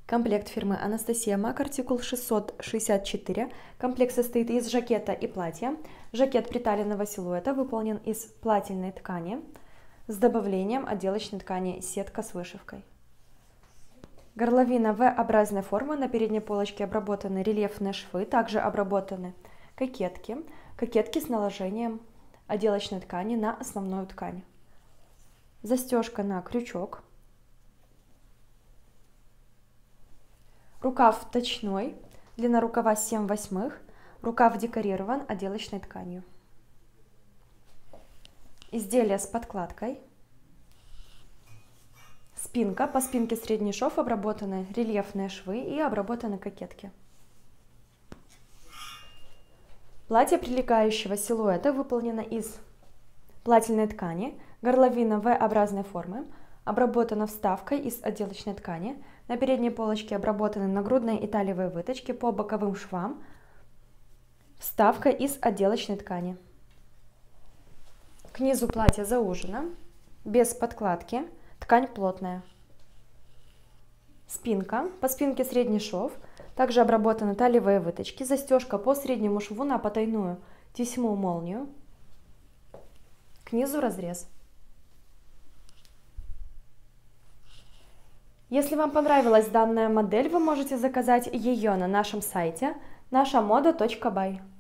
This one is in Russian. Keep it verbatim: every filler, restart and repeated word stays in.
Комплект фирмы Анастасия Мак, артикул шестьсот шестьдесят четыре. Комплект состоит из жакета и платья. Жакет приталенного силуэта выполнен из плательной ткани с добавлением отделочной ткани сетка с вышивкой. Горловина V-образной формы, на передней полочке обработаны рельефные швы, также обработаны кокетки, кокетки с наложением отделочной ткани на основную ткань. Застежка на крючок. Рукав точной, длина рукава семь восьмых, рукав декорирован отделочной тканью. Изделие с подкладкой. Спинка, по спинке средний шов обработаны рельефные швы и обработаны кокетки. Платье прилегающего силуэта выполнено из плательной ткани, горловина V-образной формы, обработана вставкой из отделочной ткани, на передней полочке обработаны нагрудные и талиевые выточки, по боковым швам вставка из отделочной ткани. К низу платья заужено, без подкладки, ткань плотная. Спинка, по спинке средний шов, также обработаны талиевые выточки, застежка по среднему шву на потайную тесьму молнию, к низу разрез. Если вам понравилась данная модель, вы можете заказать ее на нашем сайте наша мода точка бай.